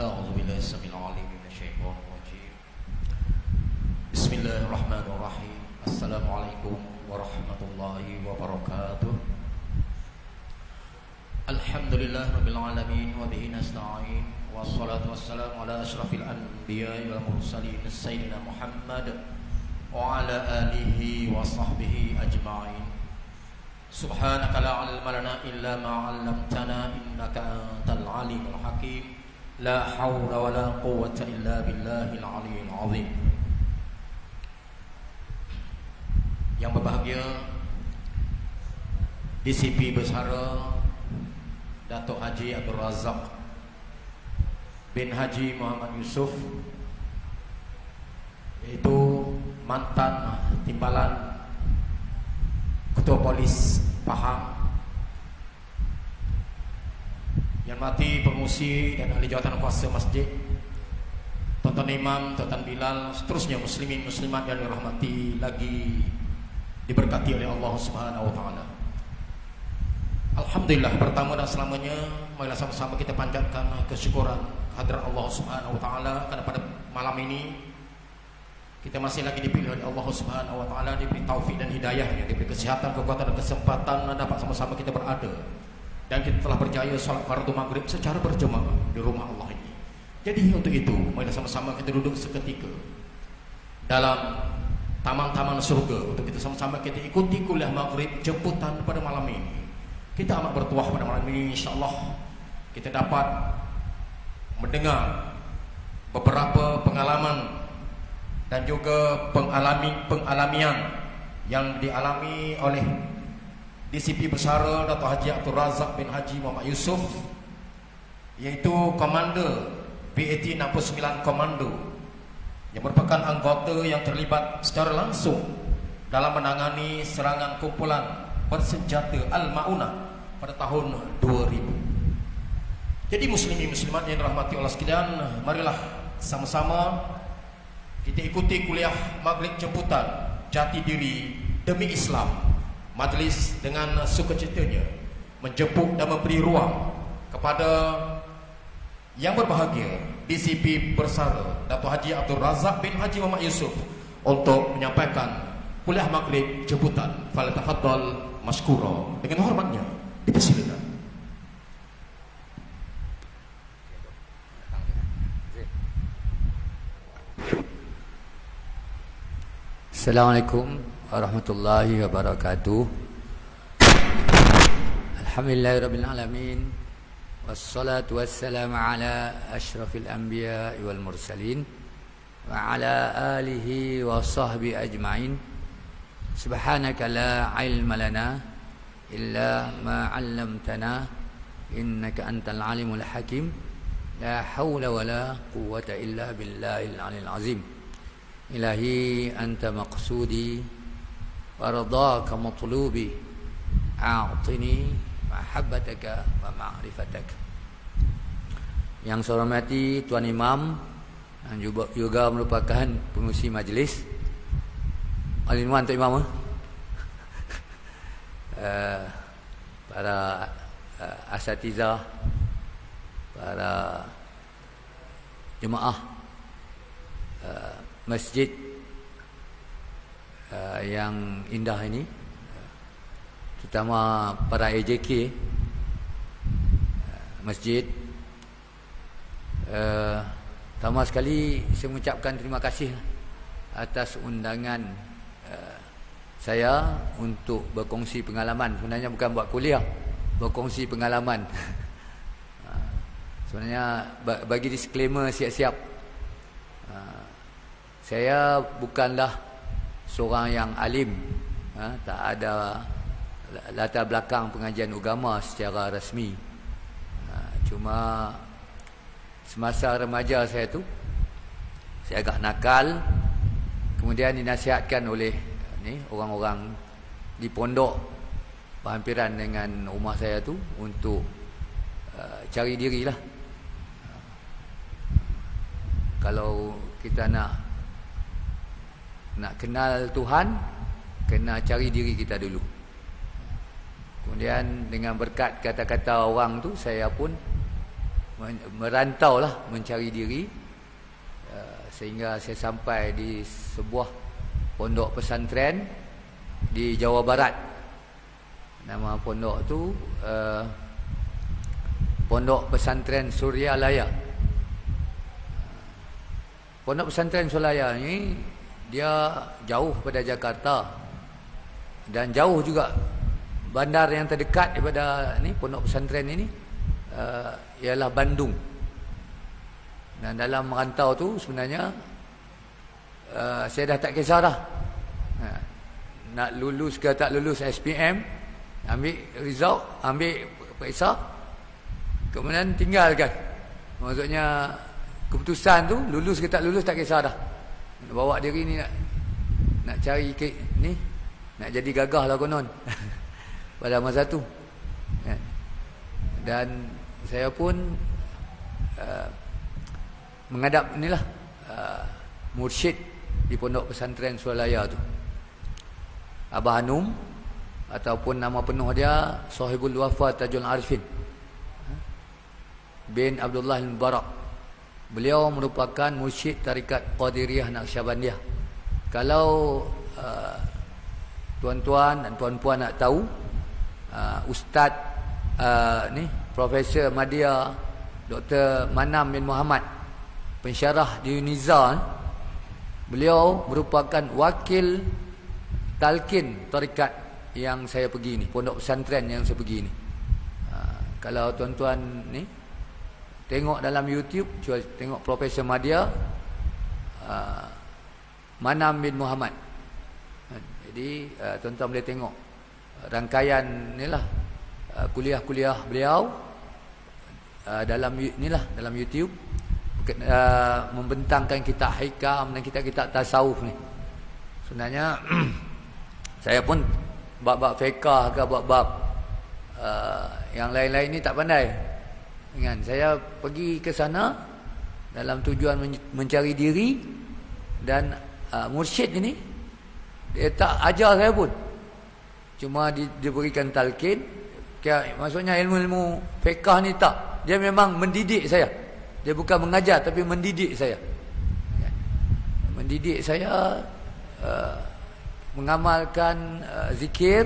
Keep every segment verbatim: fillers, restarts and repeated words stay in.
أعوذ بالله السميع العليم من الشيطان الرجيم. بسم الله الرحمن الرحيم. السلام عليكم ورحمة الله وبركاته. الحمد لله رب العالمين وبه نستعين والصلاة والسلام على أشرف الأنبياء والمرسلين سيدنا محمد وعلى آله وصحبه أجمعين. سبحانك لا علم لنا إلا ما علمتنا إنك أنت العليم الحكيم. لا حول ولا قوة إلا بالله العلي العظيم. Yang berbahagia D C P Bersara Datuk Haji Abdul Razak bin Haji Muhammad Yusof, yaitu mantan timbalan Ketua Polis Pahang, yang mati pengusi dan ahli jawatan kuasa masjid, Tuan-tuan Imam, Tuan-tuan Bilal, seterusnya muslimin muslimat yang dirahmati lagi diberkati oleh Allah Subhanahu wa taala. Alhamdulillah, pertama dan selamanya marilah sama-sama kita panjatkan kesyukuran kehadirat Allah Subhanahu wa taala karena pada malam ini kita masih lagi dipilih oleh Allah Subhanahu wa taala, diberi taufik dan hidayahnya, diberi kesehatan, kekuatan dan kesempatan dapat sama-sama kita berada. Dan kita telah berjaya salat fardu maghrib secara berjemaah di rumah Allah ini. Jadi untuk itu, marilah sama-sama kita duduk seketika dalam taman-taman surga untuk kita sama-sama kita ikuti kuliah maghrib jemputan pada malam ini. Kita amat bertuah pada malam ini, insya-Allah kita dapat mendengar beberapa pengalaman dan juga pengalami pengalamian yang dialami oleh D C P Bersara Datuk Haji Abdul Razak bin Haji Muhammad Yusof, yaitu Komander B A T enam puluh sembilan Komando, yang merupakan anggota yang terlibat secara langsung dalam menangani serangan kumpulan bersenjata Al-Maunah pada tahun dua ribu. Jadi muslimin muslimat yang dirahmati Allah sekalian, marilah sama-sama kita ikuti kuliah maghrib jemputan Jati Diri Demi Islam. Majlis dengan sukacitanya menjemput dan memberi ruang kepada yang berbahagia D C P Bersara Datuk Haji Abdul Razak bin Haji Muhammad Yusof untuk menyampaikan kuliah maghrib jemputan. Falyatafaddal mashkura. Dengan hormatnya dipersilakan. Assalamualaikum warahmatullahi wabarakatuh. Alhamdulillahirabbil alamin. Wassalatu wassalamu ala asyrafil anbiya'i wal mursalin wa ala alihi wa sahbihi ajma'in. Subhanaka la ilma lana illa ma 'allamtana innaka antal alimul hakim. La haula wala quwwata illa billahil aliyil azim. Ilahi anta maqsudi waradaka matlubi a'tini mahabbataka wa ma'rifataka. Yang saya hormati Tuan Imam dan juga, juga merupakan pengurusi majlis. All-in-one Tuan Imam, uh, para uh, asatizah, para jemaah uh, masjid Uh, yang indah ini, terutama para A J K uh, masjid. Uh, pertama sekali saya mengucapkan terima kasih atas undangan uh, saya untuk berkongsi pengalaman. Sebenarnya bukan buat kuliah, berkongsi pengalaman. uh, sebenarnya bagi disclaimer siap-siap, uh, saya bukanlah seorang yang alim, ha, tak ada latar belakang pengajian agama secara rasmi. Ha, cuma semasa remaja saya tu, saya agak nakal, kemudian dinasihatkan oleh ni orang-orang di pondok berhampiran dengan rumah saya tu untuk uh, cari dirilah. Ha, kalau kita nak nak kenal Tuhan, kena cari diri kita dulu. Kemudian dengan berkat kata-kata orang tu, saya pun merantau lah, mencari diri, uh, sehingga saya sampai di sebuah pondok pesantren di Jawa Barat. Nama pondok tu uh, Pondok Pesantren Suryalaya. Pondok Pesantren Suryalaya ni dia jauh pada Jakarta, dan jauh juga bandar yang terdekat daripada ni pondok pesantren ini uh, ialah Bandung. Dan dalam merantau tu sebenarnya uh, saya dah tak kisah dah. Uh, nak lulus ke tak lulus S P M, ambil result, ambil periksa, kemudian tinggalkan. Maksudnya keputusan tu lulus ke tak lulus tak kisah dah. Bawa diri ni nak nak cari ke, ni nak jadi gagah lah konon pada masa tu. Dan saya pun uh, menghadap inilah uh, mursyid di pondok pesantren Suryalaya tu, Abah Hanum, ataupun nama penuh dia Sahibul Wafa Tajul Arifin bin Abdullah Al-Mubarak. Beliau merupakan mursyid tarikat Qadiriyah Naqsyabandiyah. Kalau uh, tuan-tuan dan puan-puan nak tahu, uh, Ustaz uh, ni Profesor Madya Doktor Manam bin Muhammad, pensyarah di Uniza, beliau merupakan wakil talqin tarikat yang saya pergi ni, pondok pesantren yang saya pergi ni. Uh, kalau tuan-tuan ni tengok dalam YouTube, cuba tengok Profesor Madya uh, Manam bin Muhammad. Jadi uh, tuan-tuan boleh tengok rangkaian inilah uh, kuliah-kuliah beliau uh, dalam inilah dalam YouTube, uh, membentangkan kitab hikam dan kitab-kitab tasawuf ni. Sebenarnya saya pun bab-bab fiqh ke bab-bab uh, yang lain-lain ni tak pandai. Ingat, saya pergi ke sana dalam tujuan men- mencari diri, dan uh, mursyid ini dia tak ajar saya pun, cuma di, diberikan talqin. Kaya, maksudnya ilmu-ilmu fiqh ni tak, dia memang mendidik saya. Dia bukan mengajar tapi mendidik saya. Mendidik saya uh, mengamalkan uh, zikir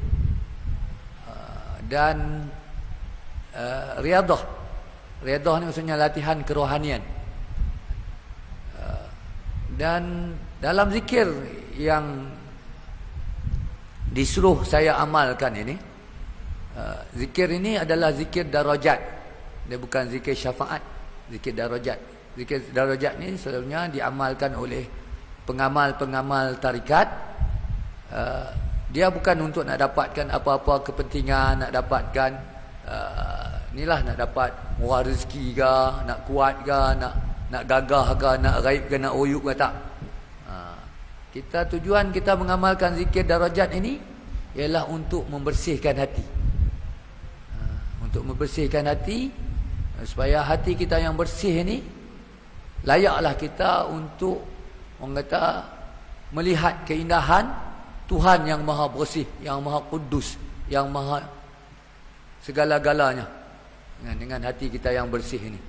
uh, dan Uh, riadah. Riadah ni maksudnya latihan kerohanian. Uh, dan dalam zikir yang disuruh saya amalkan ini, uh, zikir ini adalah zikir darajat. Dia bukan zikir syafaat, zikir darajat. Zikir darajat ni selalunya diamalkan oleh pengamal-pengamal tarikat. Uh, dia bukan untuk nak dapatkan apa-apa kepentingan, nak dapatkan Uh, inilah nak dapat murah rezeki ke, nak kuat ke, nak nak gagah ke, nak raib ke, nak oyuk ke, tak. Uh, kita tujuan kita mengamalkan zikir darajat ini ialah untuk membersihkan hati. Uh, untuk membersihkan hati, uh, supaya hati kita yang bersih ini layaklah kita untuk orang kata melihat keindahan Tuhan yang maha bersih, yang maha kudus, yang maha segala-galanya, dengan, dengan hati kita yang bersih ini.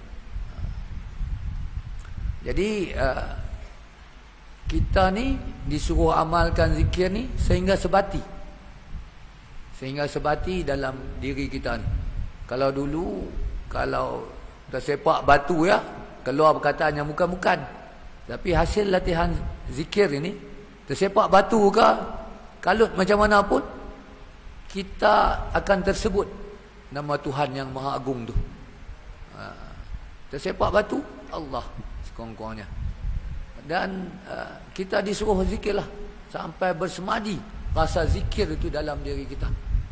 Jadi uh, kita ni disuruh amalkan zikir ni sehingga sebati, sehingga sebati dalam diri kita ni. Kalau dulu kalau tersepak batu ya, keluar perkataan yang bukan-bukan, tapi hasil latihan zikir ini, tersepak batu ke kalut macam mana pun, kita akan tersebut nama Tuhan yang Maha Agung tu. Ha, tersepak batu, Allah sekurang-kurangnya. Dan uh, kita disuruh zikirlah sampai bersemadi rasa zikir itu dalam diri kita.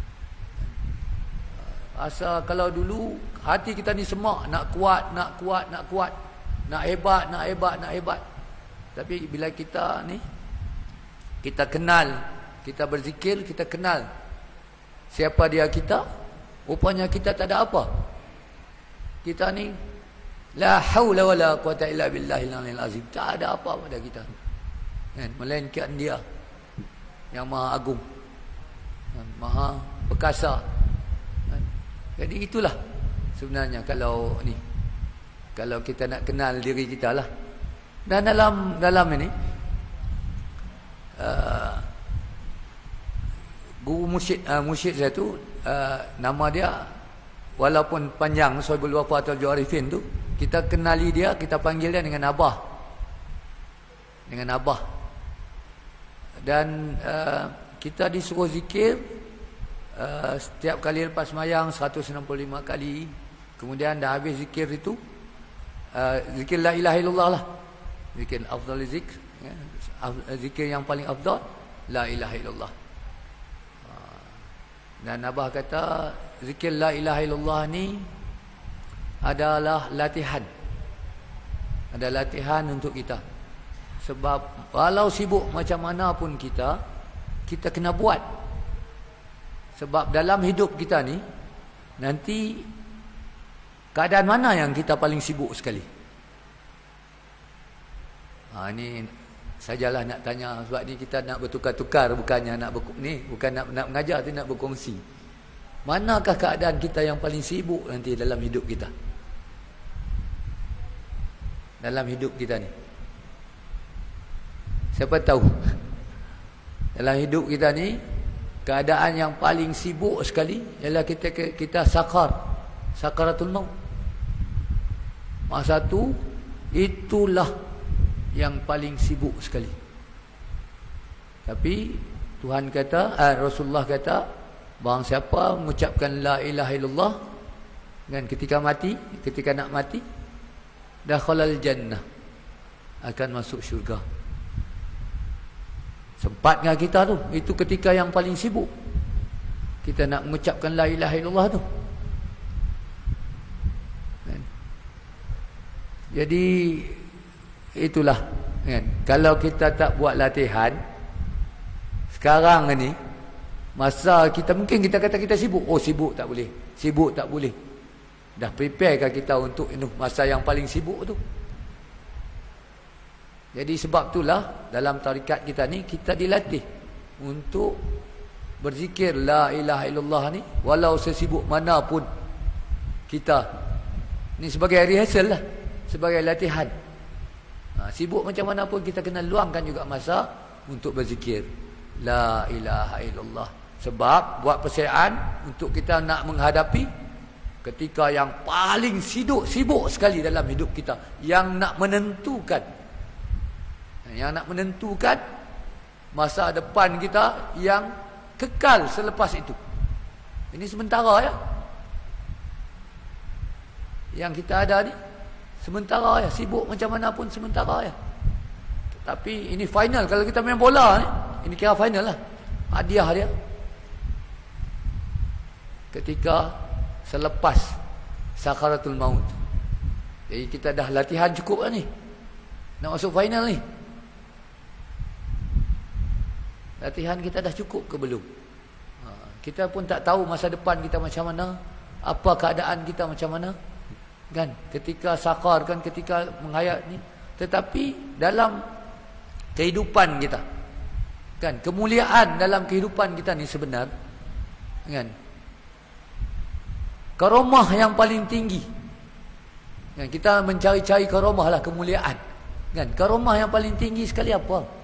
Rasa kalau dulu hati kita ni semak, nak kuat, nak kuat, nak kuat, nak hebat, nak hebat, nak hebat. Tapi bila kita ni, kita kenal, kita berzikir, kita kenal siapa dia kita, rupanya kita tak ada apa. Kita ni la haula wala quwata illa billahil aliyil azim. Tak ada apa pada kita, kan? Melainkan dia yang Maha Agung, kan? Maha Perkasa, kan? Jadi itulah sebenarnya kalau ni Kalau kita nak kenal diri kita lah. Dan dalam dalam ini uh, guru mursyid uh, mursyid saya tu uh, nama dia walaupun panjang Sohibul Wafa atau Arifin tu, kita kenali dia, kita panggil dia dengan abah. Dengan abah. Dan uh, kita disuruh zikir uh, setiap kali lepas sembahyang seratus enam puluh lima kali. Kemudian dah habis zikir itu, uh, zikir la ilaha illallah lah. Zikir afdal zikr, ya. Zikir yang paling afdal la ilaha illallah. Uh, dan abah kata zikir la ilaha illallah ni adalah latihan. Ada latihan untuk kita. Sebab walau sibuk macam mana pun kita, kita kena buat. Sebab dalam hidup kita ni, nanti keadaan mana yang kita paling sibuk sekali? Ha, ni sajalah nak tanya. Sebab ni kita nak bertukar-tukar, bukannya nak ber, ni bukan nak nak mengajar, tapi nak berkongsi. Manakah keadaan kita yang paling sibuk nanti dalam hidup kita? Dalam hidup kita ni, siapa tahu? Dalam hidup kita ni, keadaan yang paling sibuk sekali ialah kita kita sakar, sakaratul maut. Masa tu itulah yang paling sibuk sekali. Tapi Tuhan kata, eh, Rasulullah kata, barang siapa mengucapkan la ilaha illallah dan ketika mati, ketika nak mati, dakhalal jannah, akan masuk syurga. Sempat dengan kita tu, itu ketika yang paling sibuk kita nak mengucapkan la ilaha illallah tu. Kan? Jadi itulah, kan? Kalau kita tak buat latihan sekarang ni, masa kita mungkin kita kata kita sibuk, oh sibuk tak boleh, sibuk tak boleh. Dah preparekah kita untuk ini masa yang paling sibuk tu? Jadi sebab itulah dalam tarikat kita ni, kita dilatih untuk berzikir la ilaha illallah ni walau sesibuk mana pun kita. Ni sebagai rehearsal lah, sebagai latihan. Ha, sibuk macam mana pun kita kena luangkan juga masa untuk berzikir la ilaha illallah. Sebab buat persiapan untuk kita nak menghadapi ketika yang paling sibuk, sibuk sekali dalam hidup kita, yang nak menentukan yang nak menentukan masa depan kita yang kekal selepas itu. Ini sementara ya. Yang kita ada ni sementara ya, sibuk macam mana pun sementara ya. Tapi ini final. Kalau kita main bola ni, ini kira final lah. Hadiah dia ketika selepas sakaratul maut. Jadi kita dah latihan cukup lah ni, nak masuk final ni. Latihan kita dah cukup ke belum? Ha, kita pun tak tahu masa depan kita macam mana, apa keadaan kita macam mana, kan? Ketika sakar, kan, ketika menghayat ni. Tetapi dalam kehidupan kita, kan, kemuliaan dalam kehidupan kita ni sebenar, kan, karomah yang paling tinggi, kan, kita mencari-cari karomah lah, kemuliaan, kan. Karomah yang paling tinggi sekali apa?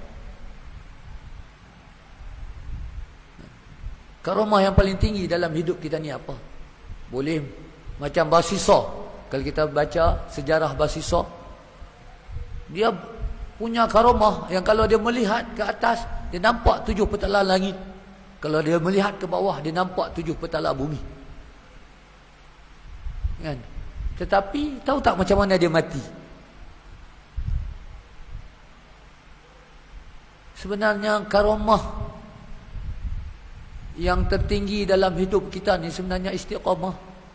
Karomah yang paling tinggi dalam hidup kita ni apa? Boleh macam Basisa. Kalau kita baca sejarah Basisa, dia punya karomah yang kalau dia melihat ke atas, dia nampak tujuh petala langit. Kalau dia melihat ke bawah, dia nampak tujuh petala bumi, kan? Tetapi tahu tak macam mana dia mati? Sebenarnya karomah yang tertinggi dalam hidup kita ni sebenarnya istiqamah.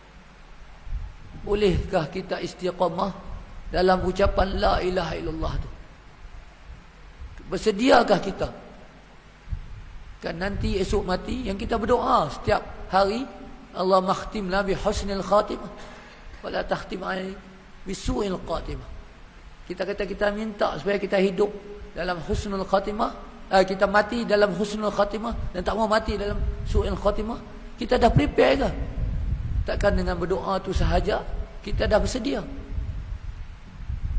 Bolehkah kita istiqamah dalam ucapan la ilaha illallah tu? Bersediakah kita? Kan nanti esok mati yang kita berdoa setiap hari, Allahumma khtimna bi husnil khatimah wala takhtim alai bi su'il khatimah. Kita kata kita minta supaya kita hidup dalam husnul khatimah, kita mati dalam husnul khatimah, dan tak mau mati dalam su'il khatimah. Kita dah prepare ke? Takkan dengan berdoa tu sahaja kita dah bersedia.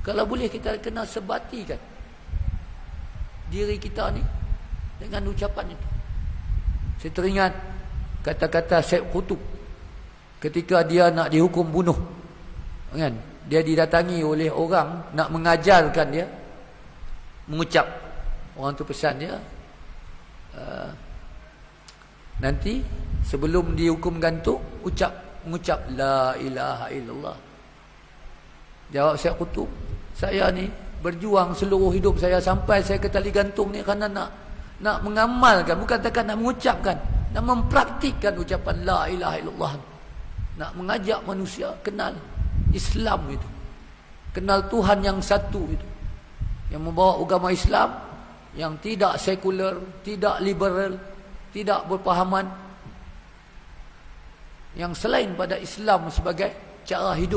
Kalau boleh kita kena sebatikan diri kita ni dengan ucapan itu. Saya teringat kata-kata Syekh Qutb ketika dia nak dihukum bunuh, kan? Dia didatangi oleh orang nak mengajarkan dia mengucap. Orang tu pesan dia, uh, nanti sebelum dihukum gantung, ucap mengucap la ilaha illallah. Jawab Syekh Qutb, saya ni berjuang seluruh hidup saya sampai saya ke tali gantung ni kerana nak nak mengamalkan, bukan takat nak mengucapkan, nak mempraktikkan ucapan la ilaha illallah. Nak mengajak manusia kenal Islam itu, kenal Tuhan yang satu itu, yang membawa agama Islam yang tidak sekular, tidak liberal, tidak berpahaman, yang selain pada Islam sebagai cara hidup.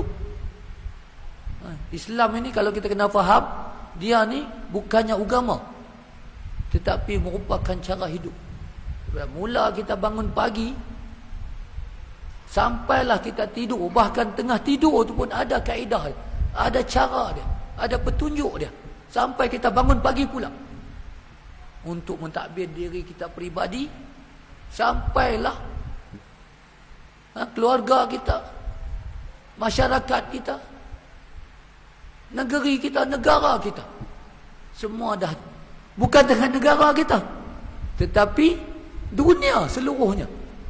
Islam ini kalau kita kena faham, dia ni bukannya agama, tetapi merupakan cara hidup. Mula kita bangun pagi sampailah kita tidur, bahkan tengah tidur tu pun ada kaedah dia, ada cara dia, ada petunjuk dia, sampai kita bangun pagi pula untuk mentadbir diri kita peribadi, sampailah ha, keluarga kita, masyarakat kita, negeri kita, negara kita, semua dah bukan dengan negara kita, tetapi dunia seluruhnya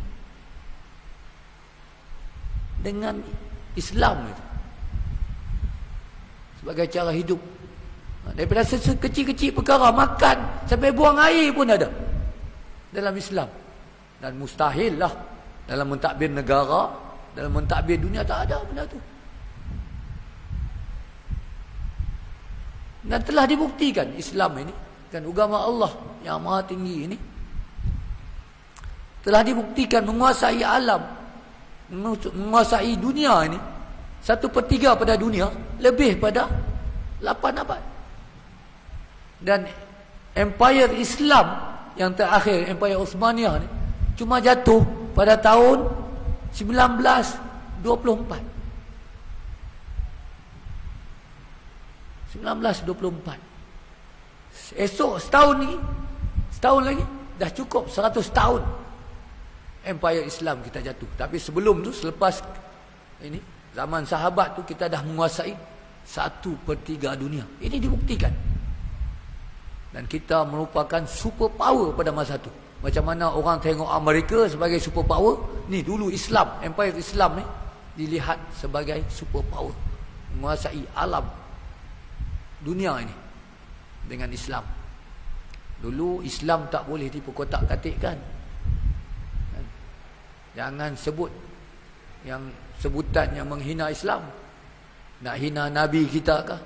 dengan Islam itu sebagai cara hidup. Daripada kecil-kecil perkara, makan sampai buang air pun ada dalam Islam. Dan mustahil lah dalam mentadbir negara, dalam mentadbir dunia tak ada benda tu. Dan telah dibuktikan Islam ini, kan, agama Allah yang maha tinggi ini telah dibuktikan menguasai alam, menguasai dunia ini, satu per tiga pada dunia, lebih pada lapan abad. Dan Empire Islam yang terakhir, Empire Osmaniyah ni, cuma jatuh pada tahun sembilan belas dua puluh empat. sembilan belas dua puluh empat. Esok setahun ni, setahun lagi dah cukup seratus tahun Empire Islam kita jatuh. Tapi sebelum tu, selepas ini zaman sahabat tu, kita dah menguasai satu per tiga dunia. Ini dibuktikan. Dan kita merupakan super power pada masa tu. Macam mana orang tengok Amerika sebagai super power, ni dulu Islam, Empire Islam ni dilihat sebagai super power, menguasai alam dunia ini dengan Islam. Dulu Islam tak boleh diperkotak-katikkan. Jangan sebut yang sebutan yang menghina Islam. Nak hina Nabi kita kah?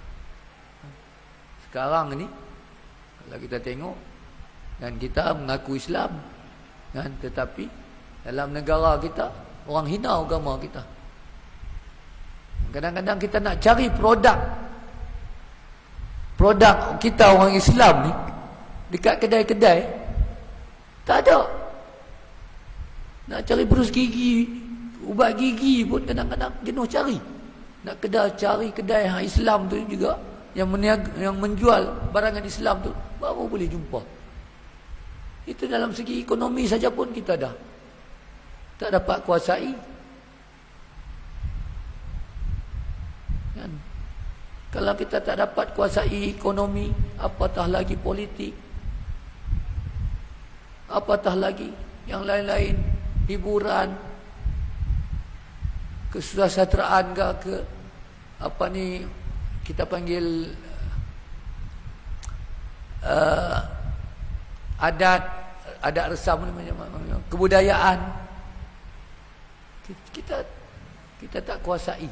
Sekarang ni kalau kita tengok, dan kita mengaku Islam, kan, tetapi dalam negara kita orang hina agama kita. Kadang-kadang kita nak cari produk produk kita orang Islam ni dekat kedai-kedai tak ada. Nak cari berus gigi, ubat gigi pun kadang-kadang jenuh cari. Nak kedai cari kedai yang Islam tu juga, yang meniaga, yang menjual barangan Islam tu, baru boleh jumpa. Itu dalam segi ekonomi saja pun kita dah tak dapat kuasai, kan? Kalau kita tak dapat kuasai ekonomi, apatah lagi politik, apatah lagi yang lain-lain, hiburan, kesejahteraan ke, ke apa ni kita panggil uh, adat adat resam ni, kebudayaan, kita kita tak kuasai.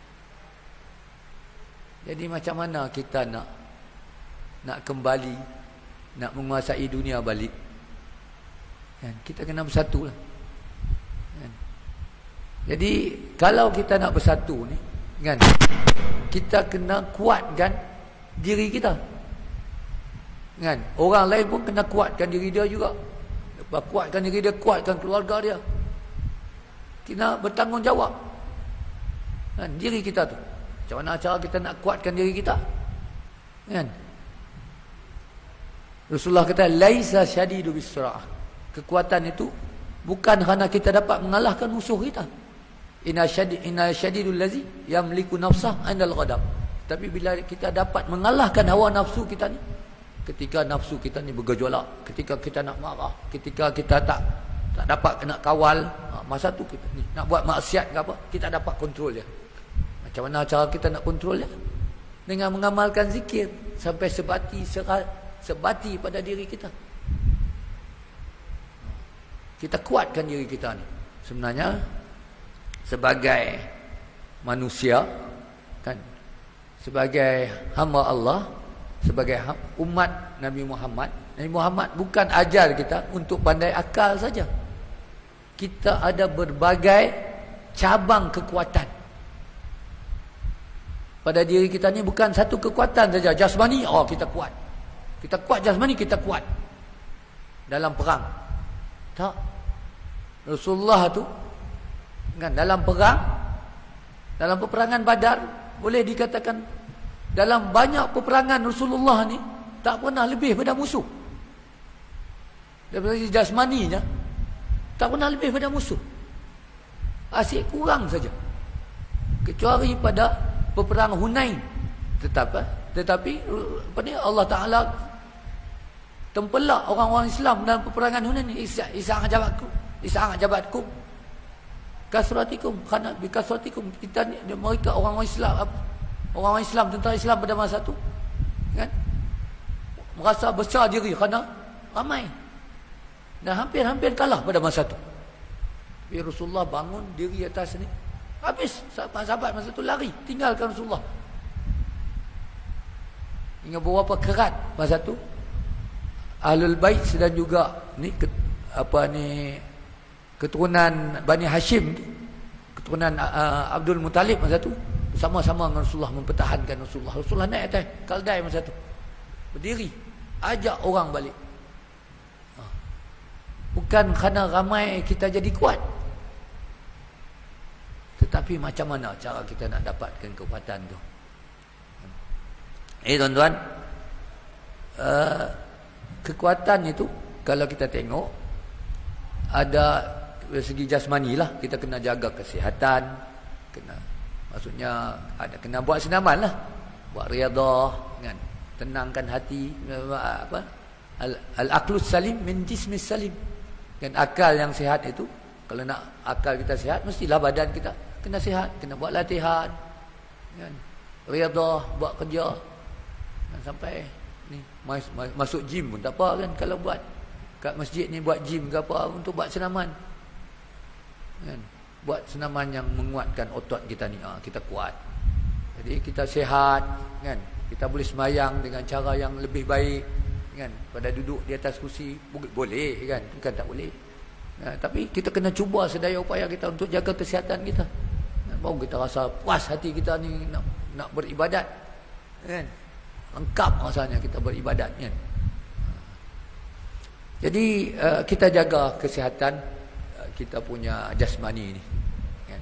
Jadi macam mana kita nak nak kembali, nak menguasai dunia balik, kan? Kita kena bersatu lah, kan? Jadi kalau kita nak bersatu ni, kan, kita kena kuatkan diri kita, kan? Orang lain pun kena kuatkan diri dia juga. Lepas kuatkan diri dia, kuatkan keluarga dia. Kita bertanggungjawab, kan, diri kita tu. Macam mana cara kita nak kuatkan diri kita? Kan? Rasulullah kata laisa syadidu bisra'ah. Kekuatan itu bukan kerana kita dapat mengalahkan musuh kita. Inna syadid inna syadidul lazi yamliku nafsah 'indal ghadab. Tapi bila kita dapat mengalahkan hawa nafsu kita ni, ketika nafsu kita ni bergejolak, ketika kita nak marah, ketika kita tak tak dapat nak kawal, masa tu kita ni nak buat maksiat ke apa, kita dapat kontrol dia. Macam mana cara kita nak kontrol dia? Dengan mengamalkan zikir sampai sebati serat sebati pada diri kita. Kita kuatkan diri kita ni. Sebenarnya sebagai manusia kan, sebagai hamba Allah, sebagai umat Nabi Muhammad, Nabi Muhammad bukan ajar kita untuk pandai akal saja. Kita ada berbagai cabang kekuatan pada diri kita ni. Bukan satu kekuatan saja jasmani, oh kita kuat. Kita kuat jasmani, kita kuat dalam perang. Tak. Rasulullah tu kan dalam perang, dalam peperangan Badar, boleh dikatakan dalam banyak peperangan Rasulullah ni tak pernah lebih pada musuh. Dari jasmaninya tak pernah lebih pada musuh. Asyik kurang saja. Kecuali pada peperangan Hunain. Tetapi tetapi apa ni, Allah Taala tempelak orang-orang Islam dalam peperangan Hunain ni. Isa isa jabatku, isa jabatku kasratikum, kerana bi kasratikum kita ni, mereka orang-orang Islam apa? Orang-orang Islam, tentara Islam pada masa tu kan merasa besar diri kerana ramai dan hampir-hampir kalah pada masa tu. Tapi Rasulullah bangun diri atas ni, habis sahabat-sahabat masa tu lari tinggalkan Rasulullah. Hingga berapa kerat masa tu Ahlul Bait dan juga ni apa ni keturunan Bani Hashim, keturunan uh, Abdul Muttalib masa tu sama-sama dengan Rasulullah mempertahankan Rasulullah. Rasulullah naik atas kaldai masa tu, berdiri ajak orang balik. Bukan kerana ramai kita jadi kuat, tetapi macam mana cara kita nak dapatkan kekuatan tu. Eh tuan-tuan, uh, kekuatan itu kalau kita tengok ada dari segi jasmani lah, kita kena jaga kesihatan, kena maksudnya ada kena buat senaman lah, buat riadah kan, tenangkan hati, apa al-aqlus salim min jismis salim kan, akal yang sihat itu, kalau nak akal kita sihat mestilah badan kita kena sihat, kena buat latihan kan, riadah, buat kerja kan, sampai ni mas, mas, masuk gym pun tak apa kan, kalau buat kat masjid ni buat gym ke apa untuk buat senaman kan, buat senaman yang menguatkan otot kita ni, ha, kita kuat, jadi kita sihat kan, kita boleh sembahyang dengan cara yang lebih baik kan, pada duduk di atas kursi boleh kan, bukan tak boleh, ha, tapi kita kena cuba sedaya upaya kita untuk jaga kesihatan kita kan, baru kita rasa puas hati kita ni nak nak beribadat kan, lengkap rasanya kita beribadat kan. Jadi uh, kita jaga kesihatan uh, kita punya jasmani ni kan?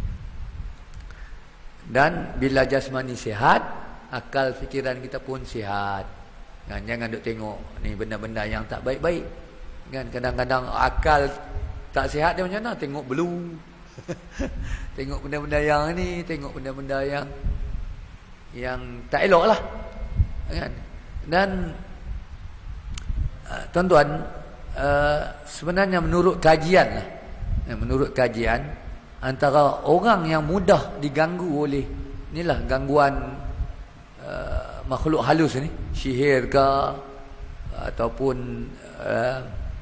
Dan bila jasmani sihat, akal fikiran kita pun sihat kan? Jangan duk tengok ni benda-benda yang tak baik-baik kan. Kadang-kadang akal tak sihat dia macam mana, tengok blue tengok benda-benda yang ni, tengok benda-benda yang yang tak elok lah kan. Dan uh, tuan-tuan, uh, sebenarnya menurut kajian lah, ya, menurut kajian, antara orang yang mudah diganggu oleh inilah gangguan uh, makhluk halus ni, sihir ke ataupun uh,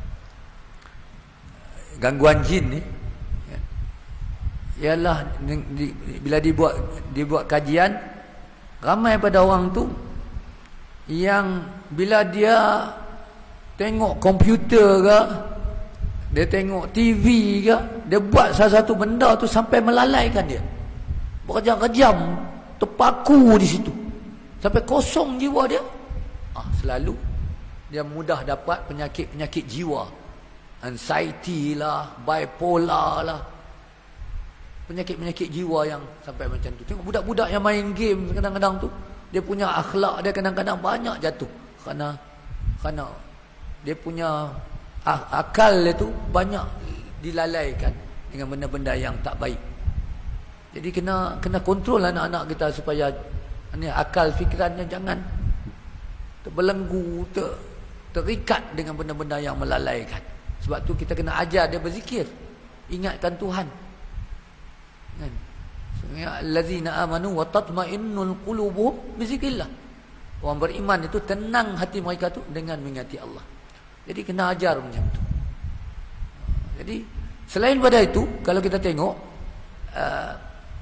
gangguan jin ni ya, ialah di, di, bila dibuat dibuat kajian, ramai pada orang tu yang bila dia tengok komputer ke, dia tengok T V ke, dia buat salah satu benda tu sampai melalaikan dia, berjam-jam terpaku di situ sampai kosong jiwa dia. Ah, selalu dia mudah dapat penyakit-penyakit jiwa, anxiety lah, bipolar lah penyakit-penyakit jiwa yang sampai macam tu. Tengok budak-budak yang main game kadang-kadang tu, dia punya akhlak dia kadang-kadang banyak jatuh kerana kerana dia punya akal dia tu banyak dilalaikan dengan benda-benda yang tak baik. Jadi kena kena kontrol anak-anak kita supaya ni akal fikirannya jangan terbelenggu, ter, terikat dengan benda-benda yang melalaikan. Sebab tu kita kena ajar dia berzikir, ingatkan Tuhan. Kan? Allazina amanu wa tatma'innul qulubuhum bizikrillah. Orang beriman itu tenang hati mereka tu dengan mengingati Allah. Jadi kena ajar macam tu. Jadi selain pada itu, kalau kita tengok uh,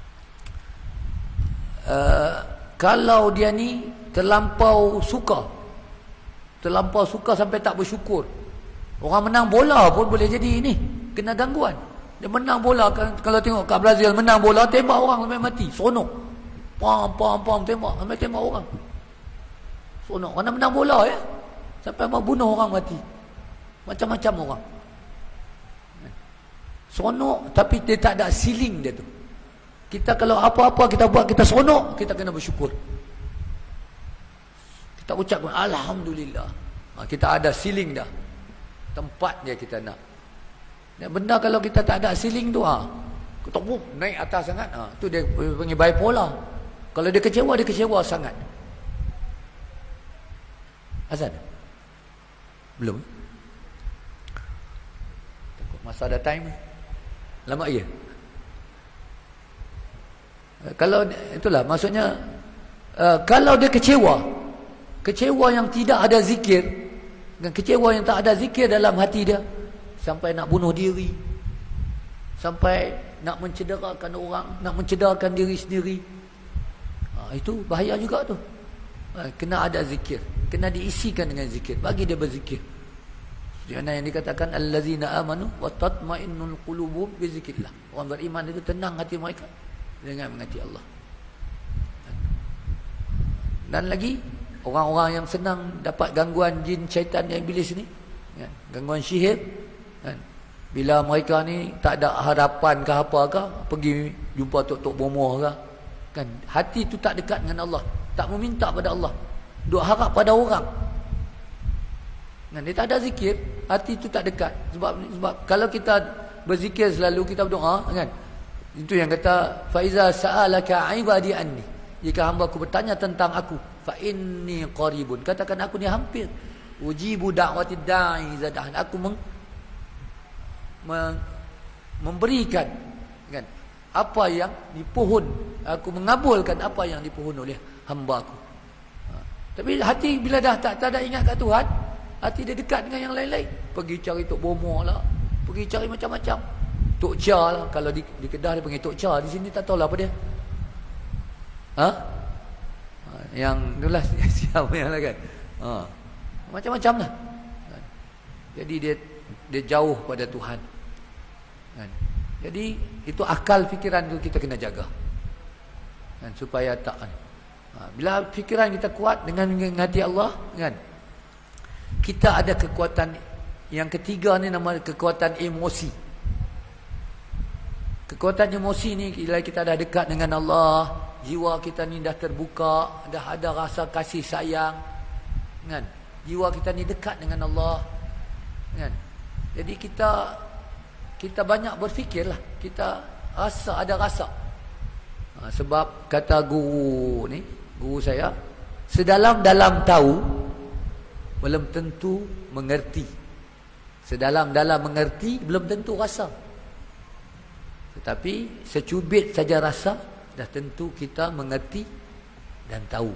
uh, kalau dia ni terlampau suka, terlampau suka sampai tak bersyukur. Orang menang bola pun boleh jadi ini, kena gangguan. Dia menang bola, kalau tengok kat Brazil menang bola, tembak orang sampai mati, seronok. Pam pam pam tembak sampai tembak orang. Seronok. Kerana menang bola ya, sampai mau bunuh orang mati. Macam-macam orang. Seronok, tapi dia tak ada ceiling dia tu. Kita kalau apa-apa kita buat kita seronok, kita kena bersyukur. Kita ucapkan alhamdulillah. Ha, kita ada ceiling dah. Tempat dia kita nak. Dan benda kalau kita tak ada ceiling tu, ha, kita pun naik atas sangat, ha, tu dia panggil bipolar. Kalau dia kecewa, dia kecewa sangat. Azan? Belum? Takut masa ada time. Lama ya? Kalau itulah maksudnya, uh, kalau dia kecewa, kecewa yang tidak ada zikir, dan kecewa yang tak ada zikir dalam hati dia, sampai nak bunuh diri, sampai nak mencederakan orang, nak mencederakan diri sendiri, ha, itu bahaya juga tu. Ha, kena ada zikir, kena diisikan dengan zikir, bagi dia berzikir. Jangan yang dikatakan allazina amanu wa tatma'innul qulubuhum bi zikrillah. Orang beriman itu tenang hati mereka dengan mengasihi Allah. Dan lagi orang-orang yang senang dapat gangguan jin, syaitan dan iblis ni, kan? Gangguan sihir, kan? Bila mereka ni tak ada harapan ke apa ke, pergi jumpa tok-tok bomoh ke, kan? Hati tu tak dekat dengan Allah, tak meminta pada Allah, duk harap pada orang. Kan? Dia tak ada zikir, hati tu tak dekat. Sebab sebab kalau kita berzikir selalu, kita berdoa, kan? Itu yang kata fa iza sa'alaka 'ibadi anni, jika hamba-Ku bertanya tentang aku, fa inni qaribun, katakan aku ni hampir, ujibu da'watid da'i idza da'an, aku meng, meng, memberikan, kan, apa yang dipohon, aku mengabulkan apa yang dipohon oleh hamba-Ku. Ha. Tapi hati bila dah tak, tak ada ingat kat Tuhan, hati dia dekat dengan yang lain-lain, pergi cari tok bomoh lah, pergi cari macam-macam, tok cha lah. Kalau di, di Kedah dia panggil tok cha, di sini tak tahu lah apa dia. Ha? Yang itulah siapa yang lah kan, ha. Macam-macam lah, kan? Jadi dia dia jauh pada Tuhan, kan? Jadi itu akal fikiran tu kita kena jaga, kan? Supaya tak, ha. Bila fikiran kita kuat dengan mengingati Allah, kan, kita ada kekuatan. Yang ketiga ni nama kekuatan emosi. Kekuatan emosi ni bila kita dah dekat dengan Allah, jiwa kita ni dah terbuka, dah ada rasa kasih sayang, kan? Jiwa kita ni dekat dengan Allah, kan? Jadi kita kita banyak berfikirlah, kita rasa, ada rasa. Ha, sebab kata guru ni, guru saya, sedalam-dalam tahu belum tentu mengerti. Sedalam-dalam mengerti belum tentu rasa. Tetapi secubit saja rasa, dah tentu kita mengerti dan tahu.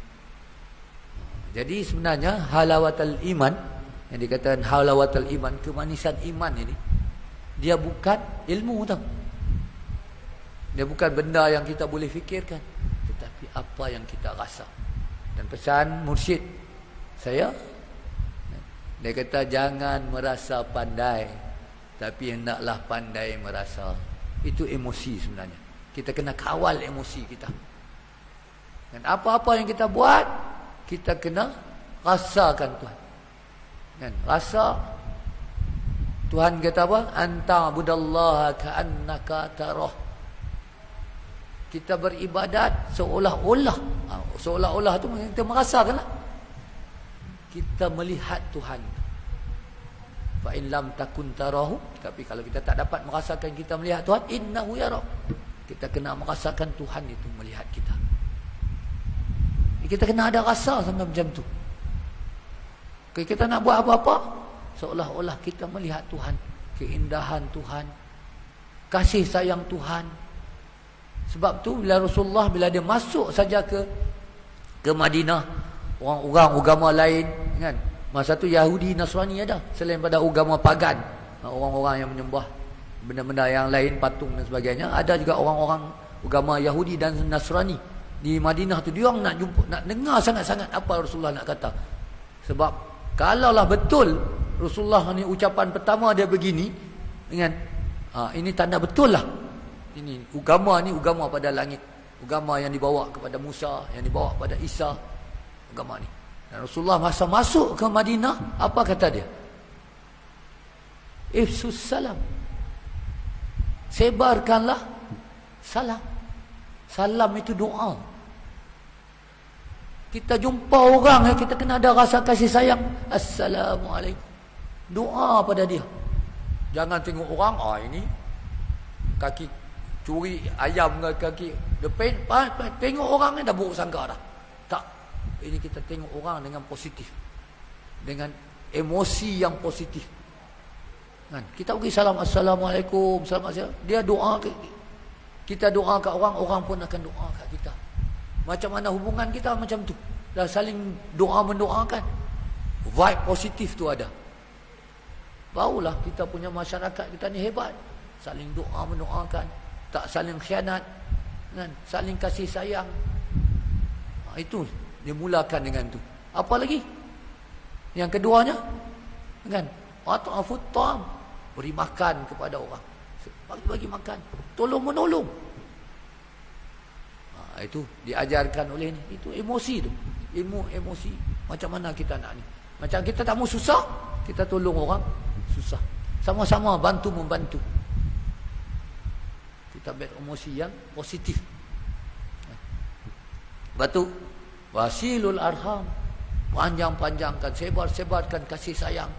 Jadi sebenarnya halawatul iman, yang dikatakan halawatul iman, kemanisan iman ini, dia bukan ilmu tau. Dia bukan benda yang kita boleh fikirkan, tetapi apa yang kita rasa. Dan pesan mursyid saya, dia kata jangan merasa pandai, tapi hendaklah pandai merasa. Itu emosi sebenarnya. Kita kena kawal emosi kita. Dan apa-apa yang kita buat, kita kena rasakan Tuhan. Kan? Rasa. Tuhan kata apa? Anta budallaha ka'annaka tarah. kita beribadat seolah-olah, seolah-olah tu kita merasakanlah kita melihat Tuhan. Fa in lam takun tarahu, tapi kalau kita tak dapat merasakan kita melihat Tuhan, innahu yarak. Kita kena merasakan Tuhan itu melihat kita. Kita kena ada rasa sampai macam tu. Kalau kita nak buat apa-apa, seolah-olah kita melihat Tuhan, keindahan Tuhan, kasih sayang Tuhan. Sebab tu bila Rasulullah bila dia masuk saja ke ke Madinah, orang-orang agama lain kan, masa tu Yahudi Nasrani ada, selain pada agama pagan, orang-orang yang menyembah benda-benda yang lain, patung dan sebagainya, ada juga orang-orang agama Yahudi dan Nasrani di Madinah tu. Dia orang nak jumpa, nak dengar sangat-sangat apa Rasulullah nak kata. Sebab kalaulah betul Rasulullah ni ucapan pertama dia begini, kan, ha, ini tanda betul lah, ini agama ni agama pada langit, agama yang dibawa kepada Musa, yang dibawa kepada Isa, agama ni. Dan Rasulullah masa masuk ke Madinah, apa kata dia? Ifsus salam, sebarkanlah salam. Salam itu doa. Kita jumpa orang, kita kena ada rasa kasih sayang. Assalamualaikum, doa pada dia. Jangan tengok orang, ah ini kaki curi ayam ke kaki depan, tengok orang ni dah buruk sangka dah. Tak, ini kita tengok orang dengan positif, dengan emosi yang positif. Kan? Kita bagi salam, assalamualaikum, salam, dia doa ke, kita doa kat orang, orang pun akan doa kat kita. Macam mana hubungan kita macam tu, dah saling doa mendoakan, vibe positif tu ada. Barulah kita punya masyarakat kita ni hebat, saling doa mendoakan, tak saling khianat, kan? Saling kasih sayang. Ha, itu dimulakan dengan tu. Apa lagi? Yang keduanya, kan? At'afut ta'am, beri makan kepada orang, bagi-bagi makan, tolong menolong. Ha, itu diajarkan oleh ni. Itu emosi tu, ilmu emosi. Macam mana kita nak ni? Macam kita tak mau susah, kita tolong orang susah, sama-sama bantu membantu. Kita beremosi yang positif. Batu wasilul arham, panjang-panjangkan, sebar-sebarkan kasih sayang.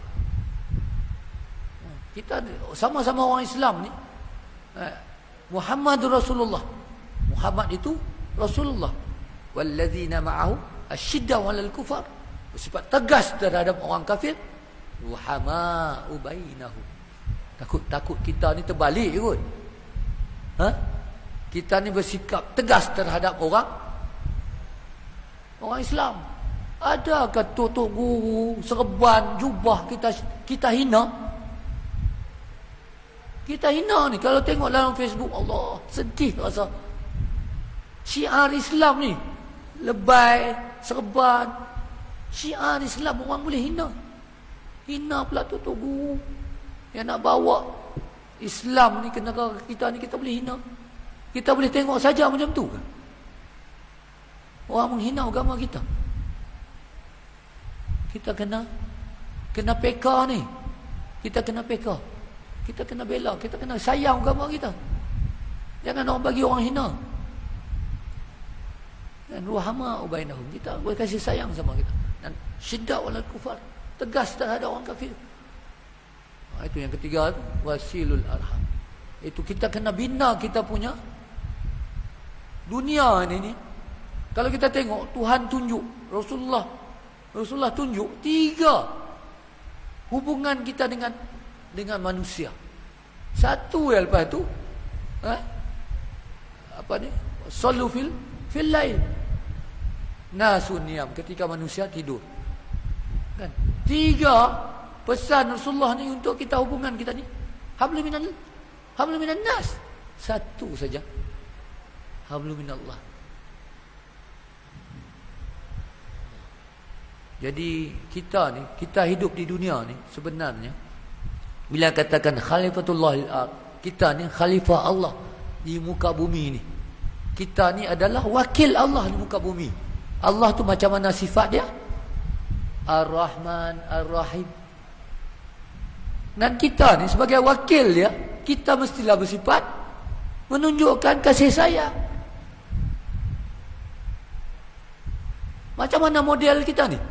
Kita sama-sama orang Islam ni, Muhammadur Rasulullah, Muhammad itu Rasulullah. Walladzina ma'ahu asyiddaw 'alal kufar, bersifat tegas terhadap orang kafir. Ruhama'u bainahum, takut-takut kita ni terbalik kot. Ha? Kita ni bersikap tegas terhadap orang orang Islam. Adakah tutup guru, serban, jubah kita kita hina? Kita hina ni. Kalau tengok dalam Facebook, Allah, sedih rasa. Syiar Islam ni, lebay, serban, syiar Islam orang boleh hina. Hina pula tutup guru yang nak bawa Islam ni ke negara kita ni, kita boleh hina. Kita boleh tengok saja macam tu kan? Orang menghina agama kita. Kita kena kena peka ni. Kita kena peka. Kita kena bela, kita kena sayang agama kita. Jangan orang bagi orang hina. Dan ruhama ubainahum, kita boleh kasih sayang sama kita. Dan syiddah walal kufar, tegas terhadap orang kafir. Ha, itu yang ketiga tu, wasilul arham. Itu kita kena bina kita punya dunia ini ni. Kalau kita tengok Tuhan tunjuk, Rasulullah Rasulullah tunjuk tiga hubungan kita dengan dengan manusia. Satu ya lepas tu, ha? Apa ni? Sallu fil fil lail. Nasun niyam, ketika manusia tidur. Kan? Tiga pesan Rasulullah ni untuk kita, hubungan kita ni. Hablum minan hablum minan nas. Satu saja. Hablum minallah. Jadi kita ni, kita hidup di dunia ni sebenarnya, bila katakan khalifatullah, kita ni khalifah Allah di muka bumi ni. Kita ni adalah wakil Allah di muka bumi. Allah tu macam mana sifat dia? Ar-Rahman, Ar-Rahim. Dan kita ni sebagai wakil dia, kita mestilah bersifat menunjukkan kasih sayang. Macam mana model kita ni?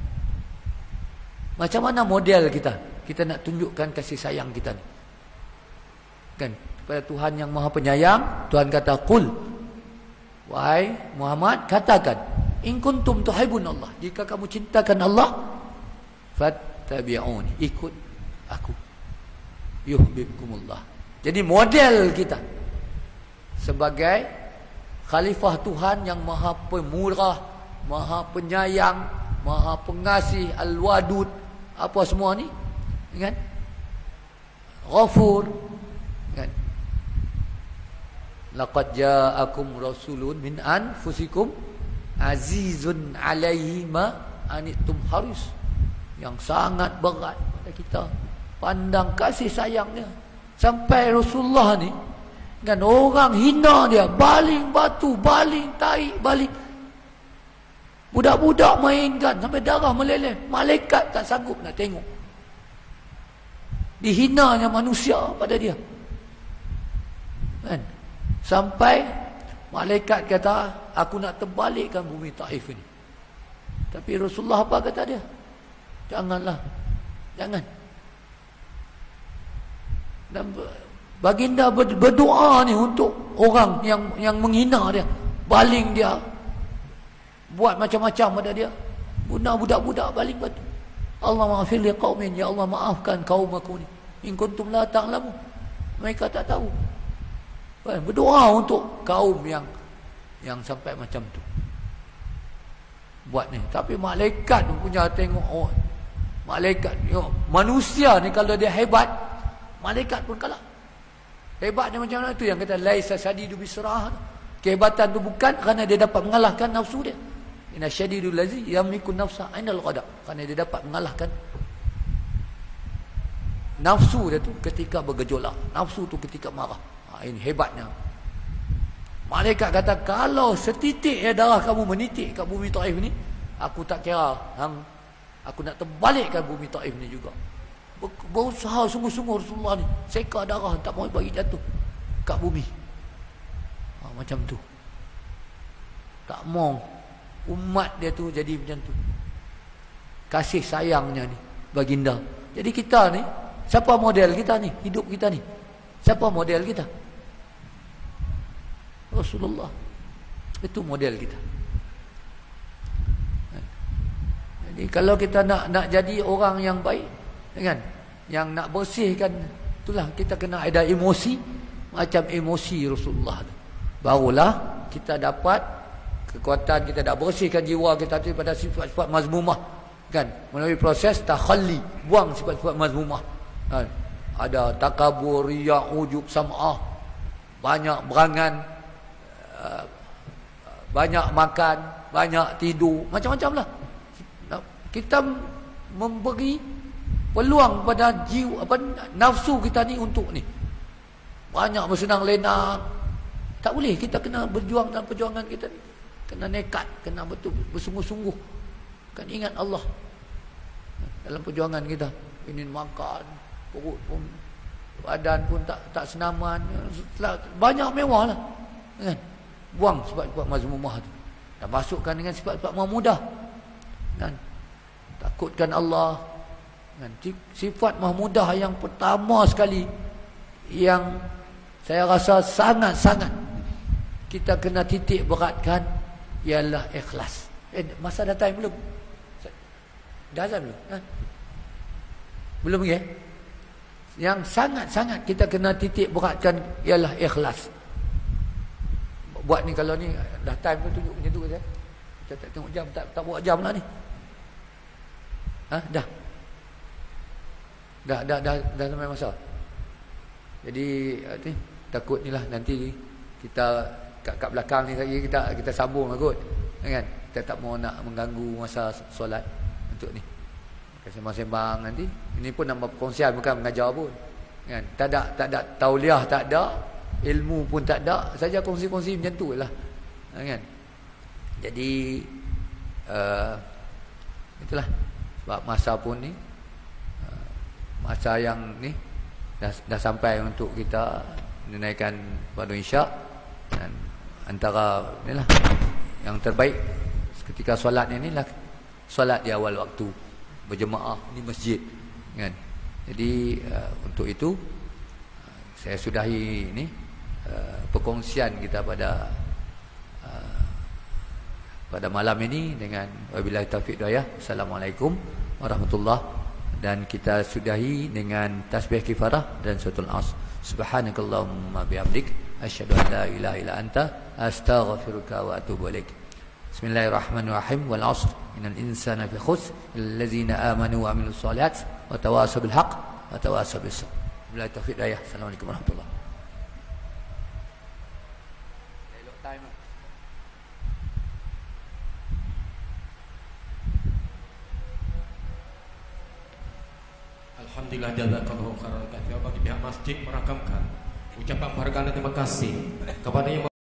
Macam mana model kita? Kita nak tunjukkan kasih sayang kita ni. Kan? Kepada Tuhan yang Maha Penyayang, Tuhan kata, "Qul, wahai Muhammad, katakan, in kuntum tuhibbunallah, jika kamu cintakan Allah, fattabi'uni, ikut aku. Yuhibbukumullah." Jadi model kita sebagai khalifah Tuhan yang Maha Pemurah, Maha Penyayang, Maha Pengasih, Al-Wadud, apa semua ni, kan? Ghafur, kan? Laqad ja'akum rasulun min anfusikum azizun 'alaihi ma anittum haris, yang sangat berat pada kita. Pandang kasih sayangnya. Sampai Rasulullah ni, kan, orang hina dia, baling batu, baling tahi, baling. Budak-budak mainkan sampai darah meleleh. Malaikat tak sanggup nak tengok. Dihinanya manusia pada dia. Kan? Sampai malaikat kata, aku nak terbalikkan bumi Taif ini. Tapi Rasulullah apa kata dia? Janganlah. Jangan. Dan baginda berdoa ni untuk orang yang yang menghina dia, baling dia, buat macam-macam pada dia. Guna budak-budak baling batu. Allah maafir li qaumin, ya Allah maafkan kaum aku ni. In kuntum la ta'lamu. Mereka tak tahu. Berdoa untuk kaum yang yang sampai macam tu. Buat ni. Tapi malaikat punya tengok, oh, malaikat, yo, manusia ni kalau dia hebat, malaikat pun kalah. Hebatnya macam mana tu yang kata laisa sadidu bisrah. Kehebatan tu bukan kerana dia dapat mengalahkan nafsu dia. Inna syadidul lazi yamliku nafsa ainal ghadab. Kerana dia dapat mengalahkan nafsu dia tu ketika bergejolak. Nafsu tu ketika marah. Ha, ini hebatnya. Malaikat kata, kalau setitik ya darah kamu menitik kat bumi Taif ni, aku tak kira hang, aku nak terbalikkan bumi Taif ni juga. Berusaha sungguh-sungguh Rasulullah ni, seka darah, tak mau bagi jatuh kat bumi. Ha, macam tu. Tak mau umat dia tu jadi macam tu. Kasih sayangnya ni baginda. Jadi kita ni, siapa model kita ni? Hidup kita ni, siapa model kita? Rasulullah. Itu model kita. Jadi kalau kita nak nak jadi orang yang baik, kan, yang nak bersihkan, itulah kita kena ada emosi macam emosi Rasulullah tu. Barulah kita dapat kekuatan, kita nak bersihkan jiwa kita tu pada sifat-sifat mazmumah, kan, melalui proses takhalli, buang sifat-sifat mazmumah. Kan? Ada takabur, riya, ujub, sam'ah, banyak berangan, uh, banyak makan, banyak tidur, macam-macam lah. Kita memberi peluang pada jiwa, apa, nafsu kita ni untuk ni banyak bersenang lenang. Tak boleh. Kita kena berjuang dalam perjuangan kita ni, kena nekat, kena betul bersungguh-sungguh, kan, ingat Allah dalam perjuangan kita. Ini makan, perut pun, badan pun tak tak senaman, banyak mewah lah, kan. Buang sifat-sifat mazmumah tu dan masukkan dengan sifat-sifat mahmudah, kan. Takutkan Allah, kan. Sifat mahmudah yang pertama sekali yang saya rasa sangat-sangat kita kena titik beratkan ialah ikhlas. Eh, masa dah time belum? Dah azan belum? Ha? Belum lagi? Yang sangat-sangat kita kena titik beratkan ialah ikhlas. Buat ni, kalau ni dah time tu tunjuk macam tu saja. Kita tak tengok jam, tak tak buat jam lah ni. Ha, dah. Dah dah dah dah sampai masa. Jadi ni takut ni lah nanti kita kat, kat belakang ni lagi kita kita sambung lah kot, kan. Kita tak mau nak mengganggu masa solat untuk ni. Sembang-sembang nanti. Ini pun nama perkongsian, bukan mengajar pun, kan. Tak ada tak ada tauliah, tak ada ilmu pun, tak ada, saja kongsi-kongsi macam tu lah, kan. Jadi uh, itulah sebab masa pun ni uh, masa yang ni dah dah sampai untuk kita menunaikan fardu isyak, dan antara inilah yang terbaik ketika solat ini lah solat di awal waktu berjemaah di masjid kan. Jadi uh, untuk itu uh, saya sudahi ini uh, perkongsian kita pada uh, pada malam ini dengan wabillahi taufiq hidayah. Assalamualaikum warahmatullahi, dan kita sudahi dengan tasbih kifarah dan suratul Asr. Subhanakallahumma bihamdik asyhadu an la ilaha illa anta astaghfiruka wa atubu ilaik. Bismillahirrahmanirrahim. Wal 'asr innal insana fi khusr illa allazina amanu wa 'amilus solihat wa tawasaw bil haqq wa tawasaw bis sabr. Wabillahi taufiq hidayah. Assalamualaikum warahmatullahi. Alhamdulillah, jazakallahu khairan katsira. Bagi pihak masjid merakamkan ucapan penghargaan dan terima kasih kepada yang